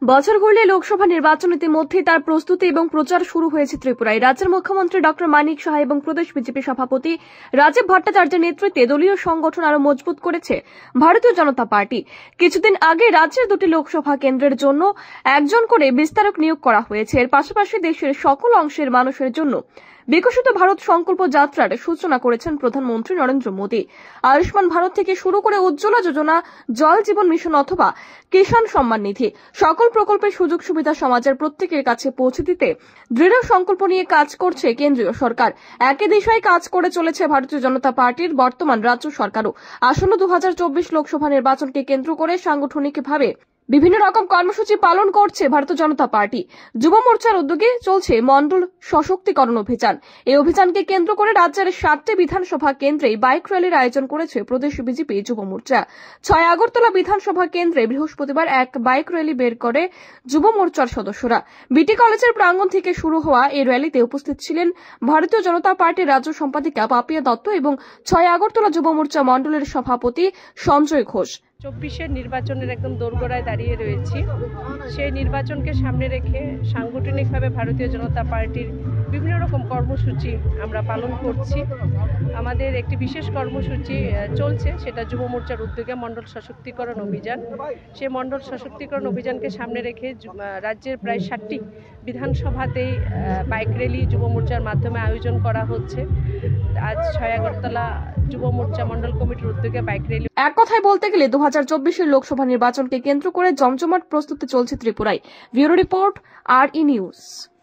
বছর ঘুরলে লোকসভা নির্বাচন ইতিমধ্যেই তার প্রস্তুতি এবং প্রচার শুরু হয়েছে ত্রিপুরায়। রাজ্যের মুখ্যমন্ত্রী ডক্টর মানিক সাহা এবং প্রদেশ বিজেপি সভাপতি রাজীব ভট্টাচার্যের নেতৃত্বে দলীয় সংগঠন আরো মজবুত করেছে ভারতীয় জনতা পার্টি। কিছুদিন আগে রাজ্যের দুটি লোকসভা কেন্দ্রের জন্য একজন করে বিস্তারক নিয়োগ করা হয়েছে। এর পাশাপাশি দেশের সকল অংশের মানুষের জন্য বিকশিত ভারত সংকল্প যাত্রার সূচনা করেছেন প্রধানমন্ত্রী নরেন্দ্র মোদী। আয়ুষ্মান ভারত থেকে শুরু করে উজ্জ্বলা যোজনা, জল জীবন মিশন অথবা কিষাণ সম্মান নিধি, সকল প্রকল্পের সুযোগ সুবিধা সমাজের প্রত্যেকের কাছে পৌঁছে দিতে দৃঢ় সংকল্প নিয়ে কাজ করছে কেন্দ্রীয় সরকার। একই দিশায় কাজ করে চলেছে ভারতীয় জনতা পার্টির বর্তমান রাজ্য সরকারও। আসন্ন 2024 লোকসভা নির্বাচনকে কেন্দ্র করে সাংগঠনিকভাবে বিভিন্ন রকম কর্মসূচি পালন করছে ভারতীয় জনতা পার্টি। যুব মোর্চার উদ্যোগে চলছে মন্ডল সশক্তিকরণ অভিযান। এই অভিযানকে কেন্দ্র করে রাজ্যের 7টি বিধানসভা কেন্দ্রে বাইক র্যালির আয়োজন করেছে প্রদেশ বিজেপি যুব মোর্চা। 6 আগরতলা বিধানসভা কেন্দ্রে বৃহস্পতিবার এক বাইক র্যালি বের করে যুব মোর্চার সদস্যরা। বিটি কলেজের প্রাঙ্গণ থেকে শুরু হওয়া এই র্যালিতে উপস্থিত ছিলেন ভারতীয় জনতা পার্টির রাজ্য সম্পাদিকা পাপিয়া দত্ত এবং 6 আগরতলা যুব মোর্চা মন্ডলের সভাপতি সঞ্জয় ঘোষ। 24-এর নির্বাচনের একদম দোরগোড়ায় দাঁড়িয়ে রয়েছি। সেই নির্বাচনকে সামনে রেখে সাংগঠনিকভাবে ভারতীয় জনতা পার্টির বিভিন্ন রকম কর্মসূচি আমরা পালন করছি। আমাদের একটি বিশেষ কর্মসূচি চলছে, সেটা যুব মোর্চার উদ্যোগে মণ্ডল সশক্তিকরণ অভিযান। সেই মণ্ডল সশক্তিকরণ অভিযানকে সামনে রেখে রাজ্যের প্রায় 7টি বিধানসভাতেই বাইক র্যালি যুব মোর্চার মাধ্যমে আয়োজন করা হচ্ছে। আজ 6 আগরতলা যুব মোর্চা মণ্ডল কমিটির উদ্যোগে বাইক র্যালি। এক কথায় বলতে গেলে 2024-এর লোকসভা নির্বাচনকে কেন্দ্র করে জমজমাট প্রস্তুতি চলছে ত্রিপুরায়। Bureau report, RE news.